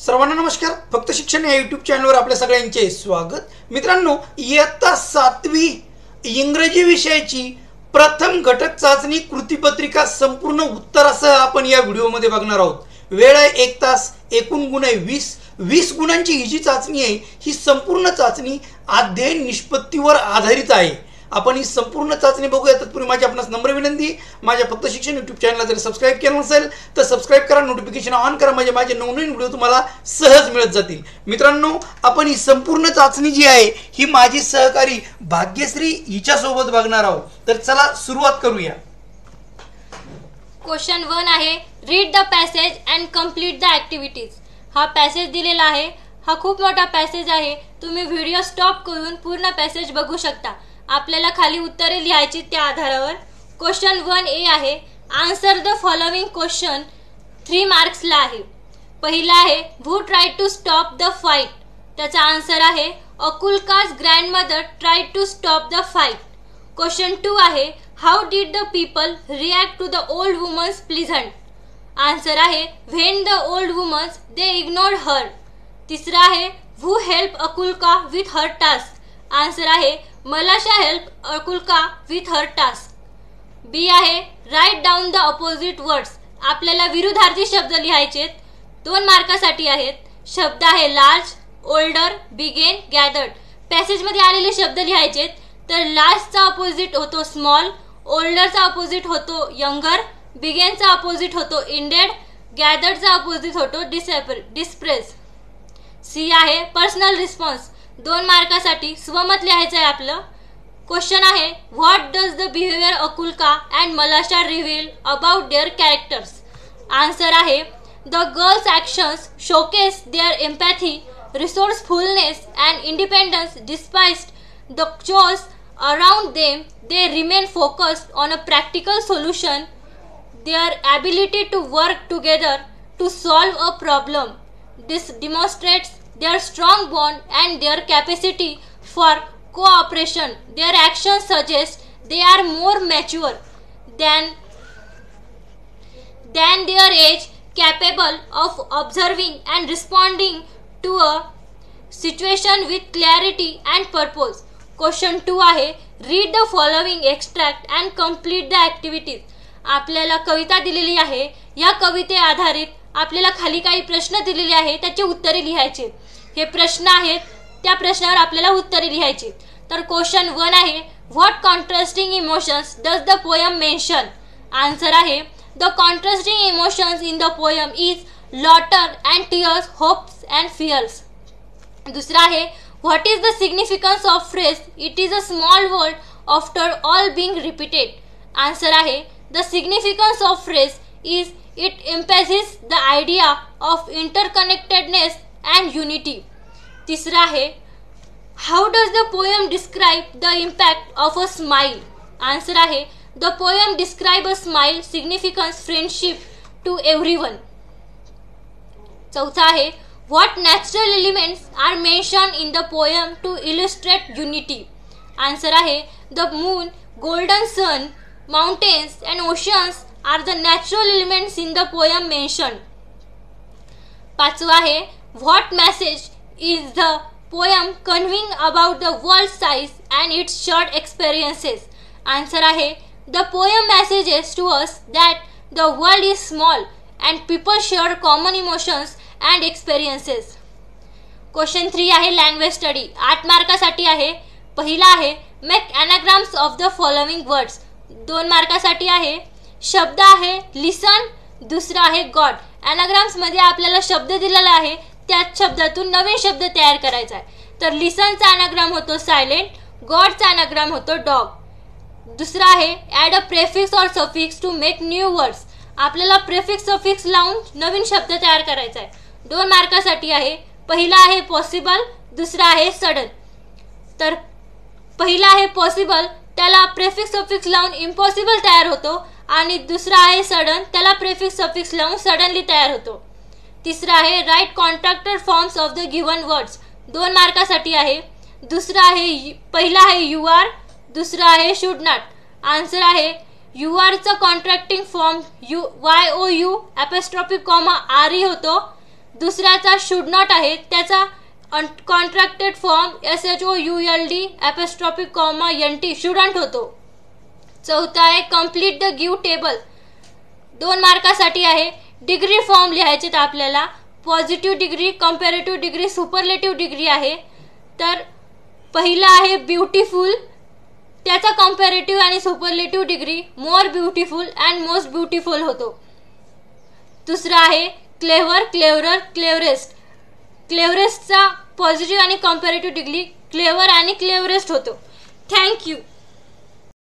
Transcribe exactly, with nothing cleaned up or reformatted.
सर्वांना नमस्कार. फक्त शिक्षण या यूट्यूब चॅनलवर आपल्या सगळ्यांचे स्वागत. मित्रांनो, इयत्ता सातवी इंग्रजी विषयाची प्रथम घटक चाचणी कृतीपत्रिका संपूर्ण उत्तरासह आपण या व्हिडिओमध्ये बघणार आहोत. वेळ आहे एक तास, एकूण गुण आहे वीस. वीस गुणांची ही जी चाचणी आहे ही संपूर्ण चाचणी अध्ययन निष्पत्तीवर आधारित आहे. आपण ही संपूर्ण चाचणी बघूया. तत्पूर्वी माझी आपणास नम्र विनंती, माझ्या फक्त शिक्षण यूट्यूब चॅनलला जर सबस्क्राईब केलं नसेल तर सबस्क्राईब करा, नोटिफिकेशन ऑन करा, म्हणजे माझे नवनवीन व्हिडिओ तुम्हाला सहज मिळत जातील. मित्रांनो, आपण ही संपूर्ण चाचणी जी आहे ही माझी सहकारी भाग्यश्री हिच्यासोबत बघणार आहोत. तर चला सुरुवात करूया. क्वेश्चन वन आहे, read the passage and complete the activities. हा पॅसेज दिलेला आहे. हा खूप मोठा पॅसेज आहे. तुम्ही व्हिडिओ स्टॉप करून पूर्ण पॅसेज बघू शकता. आपल्याला खाली उत्तरे लिहायची त्या आधारावर. क्वेश्चन वन ए आहे, answer the following question. Three मार्क्सला आहे. पहिला आहे, who try to stop the fight. त्याचा आन्सर आहे, Akulka's grandmother try to stop the fight. Question two आहे, how did the people react to the old woman's pleasant. Answer आहे, when the old woman's they ignored her. तिसरा आहे, who help Akulka with her task. Answer आहे, Malasha help Akulka with her task. B आहे, right down the opposite words. आपल्याला विरुद्धार्थी शब्द लिहायचे. दोन मार्कासाठी आहेत. शब्द आहे लार्ज, ओल्डर, बिगेन, गॅदर्ड. पॅसेजमध्ये आलेले शब्द लिहायचे. तर लार्जचा अपोजिट होतो स्मॉल, ओल्डरचा अपोजिट होतो यंगर, बिगेनचा अपोजिट होतो इंडेड, गॅदर्डचा अपोजिट होतो डिसेपर डिस्प्रेस. सी आहे, पर्सनल रिस्पॉन्स. दोन मार्कासाठी स्वमत लिहायचं आहे आपलं. क्वेश्चन आहे, what does the behaviour Akulka and Malasha reveal about their characters. Answer आहे, the girls actions showcase their empathy, resourcefulness and independence despite the chores around them. They remain focused on a practical solution. Their ability to work together to solve a problem. This demonstrates their strong bond and their capacity for cooperation. Their actions suggest they are more mature than than their age, capable of observing and responding to a situation with clarity and purpose. Question two आहे, read the following extract and complete the activities. आपल्याला कविता दिलेली आहे. या कविते आधारित आपल्याला खाली काही प्रश्न दिलेले आहेत, त्याची उत्तरे लिहायची. हे प्रश्न आहेत, त्या प्रश्नावर आपल्याला उत्तरे लिहायची. तर क्वेश्चन वन आहे, what contrasting emotions does the poem mention. Answer आहे, the contrasting emotions in the poem is laughter and tears, hopes and fears. दुसरा आहे, what is the significance of phrase it is a small word after all being repeated. Answer आहे, the significance of phrase is it emphasis the idea of interconnectedness and unity. तिसरा आहे, how does the poem describe the impact of a smile. आन्सर आहे, the poem describe a smile significance friendship to everyone. चौथा आहे, what natural elements are mentioned in the poem to illustrate unity. आन्सर आहे, the moon, golden sun, mountains and oceans are the natural elements in the poem mentioned. पाचवा आहे, what message is the poem conveying about the world size and its short experiences. Answer आहे, the poem messages to us that the world is small and people share common emotions and experiences. Question three आहे, language study. आठ मार्कासाठी आहे. पहिला आहे, make anagrams of the following words. दोन मार्कासाठी आहे. शब्द आहे listen, दुसरा आहे God. anagrams मध्ये आपल्याला शब्द दिलेला आहे, त्याच शब्दातून नवीन शब्द तयार करायचा आहे. तर लिसनचा अनाग्राम होतो सायलेंट, गॉडचा अनाग्राम होतो डॉग. दुसरा आहे, add a prefix or suffix to make new words. आपल्याला प्रेफिक्स सफिक्स लावून नवीन शब्द तयार करायचा आहे. दोन मार्कासाठी आहे. पहिला आहे पॉसिबल, दुसरा आहे सडन. तर पहिला आहे पॉसिबल, त्याला प्रेफिक्स सफिक्स लावून इम्पॉसिबल तयार होतो, आणि दुसरा आहे सडन, त्याला प्रेफिक्स सफिक्स लावून सडनली तयार होतो. तिसरा आहे, write contracted forms of the given words. दोन मार्कासाठी आहे. दुसरा आहे, पहिला आहे यू आर, दुसरा आहे शुड नॉट. आन्सर आहे, यू आरचा contracting form you Y O U apostrophe comma R E होतो. दुसऱ्याचा शुड नॉट आहे, त्याचा contracted form S H O U L D apostrophe comma N T shouldn't होतो. चौथा आहे कम्प्लीट द गिव्ह टेबल, दोन मार्कासाठी आहे. डिग्री फॉर्म लिहायचे तर आपल्याला positive degree, comparative degree, superlative degree आहे. तर पहिला आहे ब्युटिफुल, त्याचा कंपॅरेटिव्ह आणि superlative degree more beautiful and most beautiful होतो. दुसरा आहे क्लेव्हर, क्लेव्हरर, क्लेव्हरेस्ट, क्लेव्हरेस्टचा पॉझिटिव्ह आणि कंपॅरेटिव्ह डिग्री क्लेव्हर आणि क्लेव्हरेस्ट होतो. थँक्यू.